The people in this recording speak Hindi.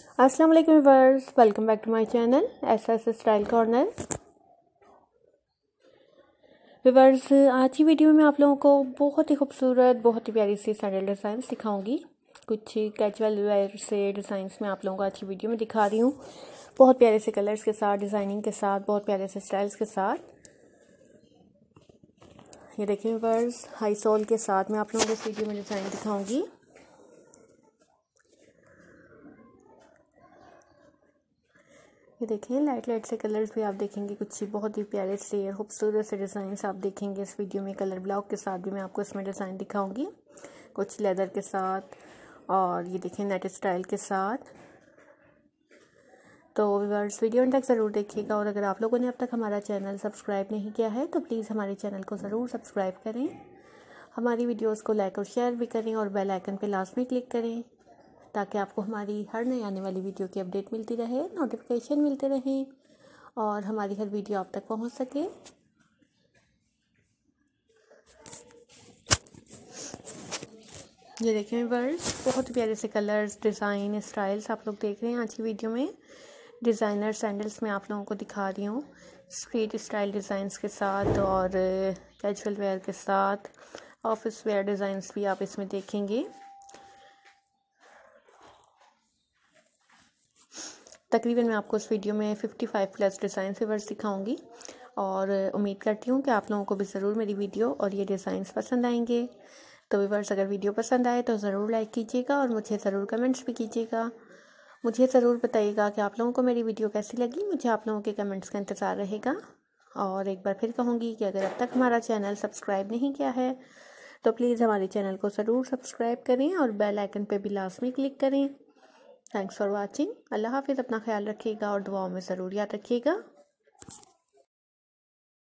अस्सलाम वालेकुम viewers, welcome back to my channel S style corner. Viewers, आज की वीडियो में आप लोगों को बहुत ही खूबसूरत, बहुत ही प्यारी सी सैंडल डिज़ाइंस दिखाऊंगी। कुछ कैजुअल वेयर से डिज़ाइंस मैं आप लोगों को आज की वीडियो में दिखा रही हूँ, बहुत प्यारे से कलर्स के साथ, डिज़ाइनिंग के साथ, बहुत प्यारे से स्टाइल्स के साथ। ये देखिए व्यूअर्स, हाई सोल के साथ मैं आप लोगों को इस वीडियो में डिज़ाइन दिखाऊंगी। ये देखें, लाइट लाइट से कलर्स भी आप देखेंगे, कुछ बहुत ही प्यारे से खूबसूरत से डिज़ाइंस आप देखेंगे इस वीडियो में। कलर ब्लॉक के साथ भी मैं आपको इसमें डिज़ाइन दिखाऊंगी, कुछ लेदर के साथ और ये देखें नेट स्टाइल के साथ। तो व्यूअर्स, वीडियो तक ज़रूर देखिएगा और अगर आप लोगों ने अब तक हमारा चैनल सब्सक्राइब नहीं किया है तो प्लीज़ हमारे चैनल को ज़रूर सब्सक्राइब करें, हमारी वीडियोज़ को लाइक और शेयर भी करें और बेल आइकन पर लाजमी क्लिक करें ताकि आपको हमारी हर नई आने वाली वीडियो की अपडेट मिलती रहे, नोटिफिकेशन मिलते रहें और हमारी हर वीडियो आप तक पहुंच सके। ये देखें व्यूअर्स, बहुत प्यारे से कलर्स, डिज़ाइन, स्टाइल्स आप लोग देख रहे हैं आज की वीडियो में। डिज़ाइनर सैंडल्स मैं आप लोगों को दिखा रही हूँ, स्ट्रीट स्टाइल डिज़ाइंस के साथ और कैजुअल वेयर के साथ, ऑफिस वेयर डिज़ाइंस भी आप इसमें देखेंगे। तकरीबन मैं आपको इस वीडियो में 55 प्लस डिज़ाइन फेवर्स दिखाऊंगी और उम्मीद करती हूँ कि आप लोगों को भी ज़रूर मेरी वीडियो और ये डिज़ाइंस पसंद आएंगे। तो व्यूअर्स, अगर वीडियो पसंद आए तो ज़रूर लाइक कीजिएगा और मुझे ज़रूर कमेंट्स भी कीजिएगा। मुझे ज़रूर बताइएगा कि आप लोगों को मेरी वीडियो कैसी लगी। मुझे आप लोगों के कमेंट्स का इंतज़ार रहेगा। और एक बार फिर कहूँगी कि अगर अब तक हमारा चैनल सब्सक्राइब नहीं किया है तो प्लीज़ हमारे चैनल को ज़रूर सब्सक्राइब करें और बेल आइकन पर भी लाजमी क्लिक करें। Thanks for watching. अल्लाह हाफिज़। अपना ख्याल रखिएगा और दुआओं में ज़रूर याद रखिएगा।